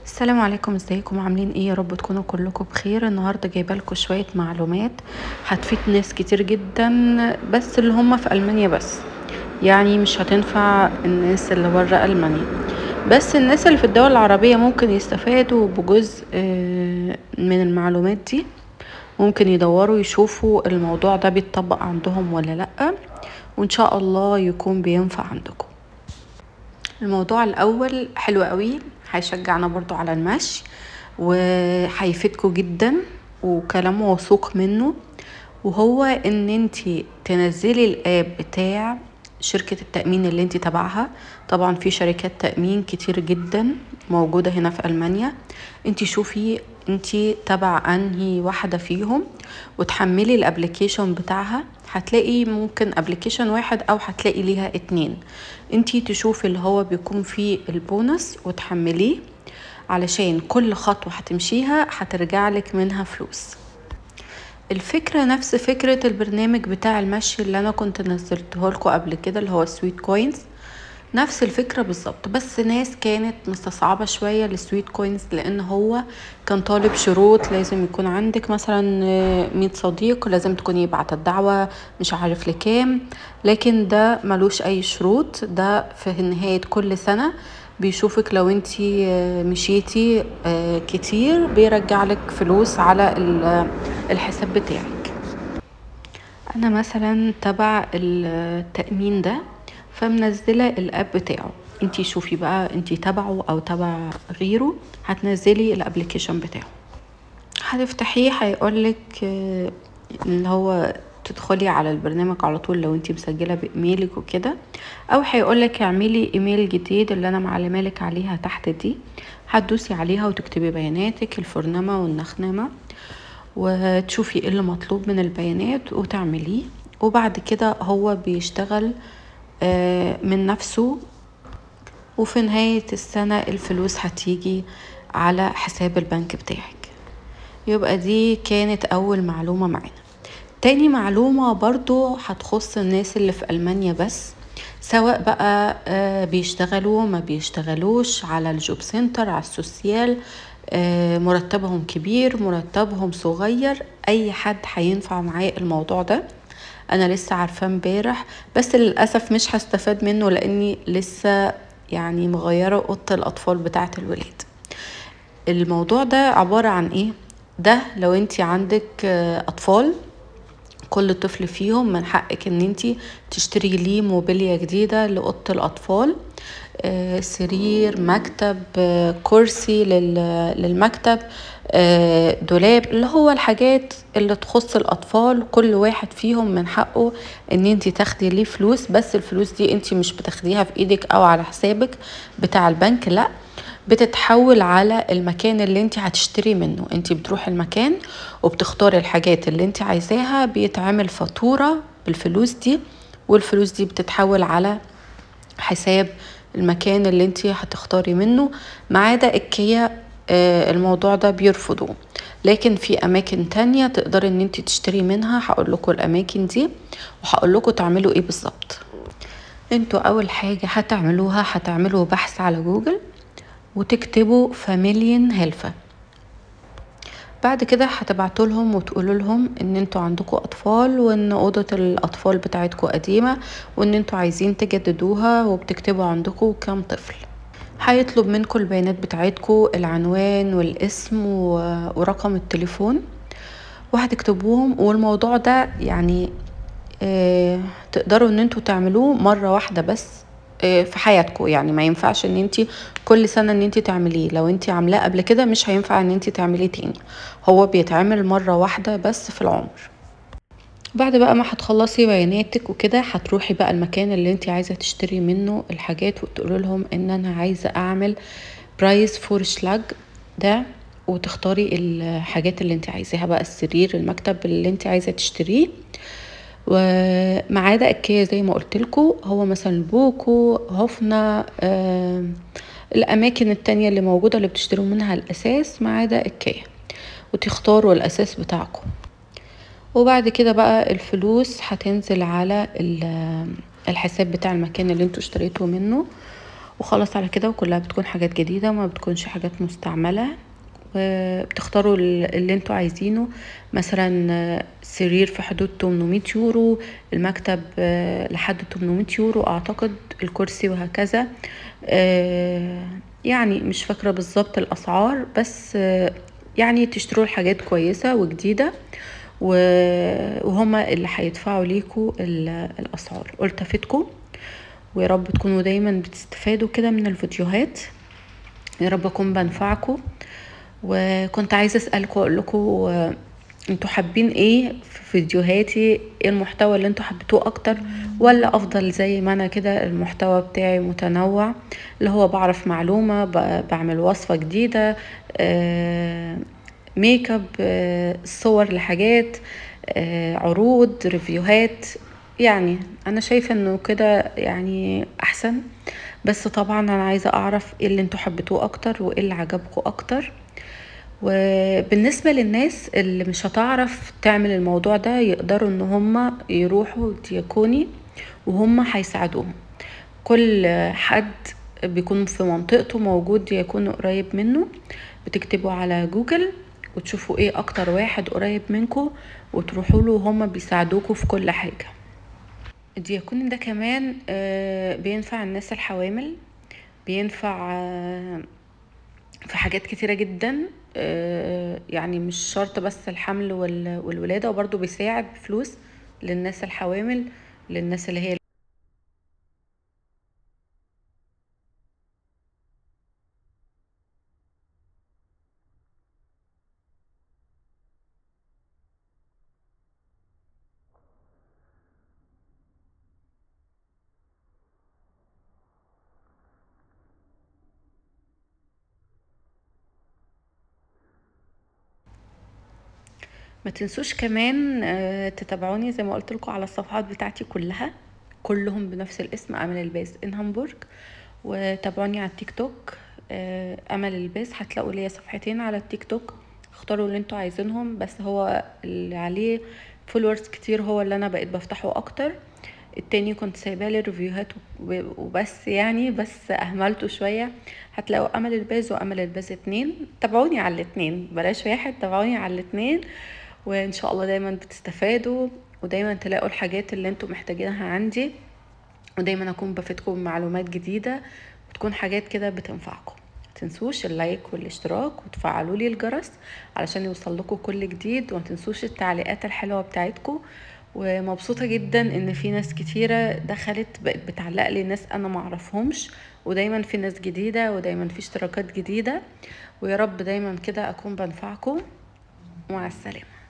السلام عليكم، ازيكم؟ عاملين ايه؟ يا رب تكونوا كلكم بخير. النهارده جايبه لكم شويه معلومات هتفيد ناس كتير جدا، بس اللي هم في المانيا بس. يعني مش هتنفع الناس اللي بره المانيا، بس الناس اللي في الدول العربيه ممكن يستفادوا بجزء من المعلومات دي. ممكن يدوروا يشوفوا الموضوع ده بيتطبق عندهم ولا لا، وان شاء الله يكون بينفع عندكم. الموضوع الاول حلو قوي، هيشجعنا برضو على المشي وهيفيدكم جدا، وكلام موثوق منه. وهو ان انتي تنزلي الاب بتاع شركة التأمين اللي انتي تبعها. طبعا في شركات تأمين كتير جدا موجودة هنا في ألمانيا. انتي شوفي انتي تبع انهي واحدة فيهم، وتحملي الابليكيشن بتاعها. هتلاقي ممكن ابليكيشن واحد او هتلاقي ليها 2. انتي تشوفي اللي هو بيكون فيه البونص وتحمليه، علشان كل خطوة هتمشيها هترجع لك منها فلوس. الفكرة نفس فكرة البرنامج بتاع المشي اللي انا كنت نزلته لكم قبل كده، اللي هو سويت كوينز. نفس الفكرة بالظبط، بس ناس كانت مستصعبة شوية للسويت كوينز، لان هو كان طالب شروط. لازم يكون عندك مثلا 100 صديق، لازم تكوني بعت الدعوة مش عارف لكام. لكن ده ملوش اي شروط. ده في نهاية كل سنة بيشوفك، لو انتي مشيتي كتير بيرجع لك فلوس على الحساب بتاعك. انا مثلا تبع التأمين ده، فمنزله الاب بتاعه. انتي شوفي بقى انتي تبعه او تبع غيره، هتنزلي الابليكيشن بتاعه، هتفتحيه هيقولك اللي هو تدخلي على البرنامج على طول لو انتي مسجله بايميلك وكده، او هيقولك اعملي ايميل جديد اللي انا معلمالك عليها تحت دي. هتدوسي عليها وتكتبي بياناتك الفرنمه والنخنمه، وتشوفي ايه اللي مطلوب من البيانات وتعمليه. وبعد كده هو بيشتغل من نفسه، وفي نهاية السنة الفلوس هتيجي على حساب البنك بتاعك. يبقى دي كانت أول معلومة معانا. تاني معلومة برضو هتخص الناس اللي في ألمانيا بس، سواء بقى بيشتغلوا ما بيشتغلوش، على الجوب سنتر، على السوسيال، مرتبهم كبير مرتبهم صغير، أي حد هينفع معاه الموضوع ده. انا لسه عارفاه امبارح، بس للاسف مش هستفاد منه لاني لسه يعني مغيره اوضه الاطفال بتاعه الولاد. الموضوع ده عباره عن ايه؟ ده لو انتي عندك اطفال، كل طفل فيهم من حقك ان انتي تشتري ليه موبيليا جديده لاوضه الاطفال. سرير، مكتب، كرسي للمكتب، دولاب، اللي هو الحاجات اللي تخص الاطفال. كل واحد فيهم من حقه ان انتي تاخدي ليه فلوس، بس الفلوس دي انتي مش بتاخديها في ايدك او على حسابك بتاع البنك، لا، بتتحول على المكان اللي انتي هتشتري منه. انتي بتروحي المكان وبتختاري الحاجات اللي انتي عايزاها، بيتعمل فاتورة بالفلوس دي، والفلوس دي بتتحول على حساب المكان اللي انتي هتختاري منه. ما عدا الكيا الموضوع ده بيرفضوه، لكن في اماكن تانية تقدري ان انتي تشتري منها. هقول لكم الاماكن دي وهقول لكم تعملوا ايه بالظبط. انتوا اول حاجة هتعملوها، هتعملوا بحث على جوجل وتكتبوا فاميليان هيلفا. بعد كده هتبعتوا لهم وتقولوا لهم ان انتوا عندكم اطفال، وان اوضه الاطفال بتاعتكم قديمه، وان انتوا عايزين تجددوها، وبتكتبوا عندكم كام طفل. هيطلب منكم البيانات بتاعتكم، العنوان والاسم ورقم التليفون، وهتكتبوهم. والموضوع ده يعني تقدروا ان انتوا تعملوه مرة واحدة بس في حياتكم. يعني ما ينفعش ان انتي كل سنة ان انتي تعمليه. لو انتي عاملاه قبل كده مش هينفع ان انتي تعمليه تاني. هو بيتعمل مرة واحدة بس في العمر. بعد بقى ما هتخلصي بياناتك وكده، هتروحي بقى المكان اللي انتي عايزة تشتري منه الحاجات، وتقولوا لهم ان انا عايزة اعمل برايس فور شلاج ده، وتختاري الحاجات اللي انتي عايزاها بقى، السرير، المكتب اللي انتي عايزة تشتريه. وما عدا ايكيا زي ما قلت لكم، هو مثلا بوكو، هوفنا، الاماكن التانية اللي موجودة اللي بتشتروا منها الاساس، ما عدا ايكيا، وتختاروا الاساس بتاعكم. وبعد كده بقى الفلوس هتنزل على الحساب بتاع المكان اللي انتوا اشتريتوا منه. وخلاص على كده. وكلها بتكون حاجات جديدة وما بتكونش حاجات مستعملة. وبتختاروا اللي انتوا عايزينه، مثلا سرير في حدود 800 يورو، المكتب لحد 800 يورو اعتقد، الكرسي وهكذا. يعني مش فاكرة بالظبط الاسعار، بس يعني تشتروا الحاجات كويسة وجديدة، وهما اللي هيدفعوا ليكوا الاسعار. قلت افيدكم، ويا رب تكونوا دايما بتستفادوا كده من الفيديوهات، يا رب اكون بنفعكم. وكنت عايزه اسالكم، اقول لكم انتوا حابين ايه في فيديوهاتي؟ ايه المحتوى اللي انتوا حبيتوه اكتر، ولا افضل زي ما انا كده المحتوى بتاعي متنوع، اللي هو بعرف معلومه، بعمل وصفه جديده، ميك اب، صور لحاجات، عروض، ريفيوهات. يعني انا شايفه انه كده يعني احسن. بس طبعا انا عايزه اعرف ايه اللي انتوا حبيتوه اكتر وايه اللي عجبكم اكتر. وبالنسبه للناس اللي مش هتعرف تعمل الموضوع ده، يقدروا ان هم يروحوا دياكوني وهم هيساعدوهم. كل حد بيكون في منطقته موجود دياكون قريب منه، بتكتبوا على جوجل وتشوفوا ايه اكتر واحد قريب منكم وتروحوا له، وهم بيساعدوكوا في كل حاجه. الدياكون ده كمان بينفع الناس الحوامل، بينفع في حاجات كتيرة جدا. يعني مش شرط بس الحمل والولادة، وبرضه بيساعد بفلوس للناس الحوامل، للناس اللي هي ما تنسوش كمان تتابعوني زي ما قلت لكم على الصفحات بتاعتي كلها، كلهم بنفس الاسم، امل الباز ان هامبورغ. وتابعوني على التيك توك امل الباز، هتلاقوا ليا صفحتين على التيك توك، اختاروا اللي انتوا عايزينهم. بس هو اللي عليه فولورز كتير هو اللي انا بقيت بفتحه اكتر. التاني كنت سايباه للريفيوهات وبس يعني، بس اهملته شويه. هتلاقوا امل الباز وامل الباز 2. تابعوني على الاتنين، بلاش واحد، تابعوني على الاتنين. وان شاء الله دايما بتستفادوا، ودايما تلاقوا الحاجات اللي انتم محتاجينها عندي، ودايما اكون بفيدكم بمعلومات جديده، وتكون حاجات كده بتنفعكم. متنسوش اللايك والاشتراك وتفعلوا لي الجرس علشان يوصل لكم كل جديد. وما تنسوش التعليقات الحلوه بتاعتكم. ومبسوطه جدا ان في ناس كتيره دخلت بقت بتعلق لي، ناس انا ما اعرفهمش، ودايما في ناس جديده، ودايما في اشتراكات جديده. ويا رب دايما كده اكون بنفعكم. مع السلامه.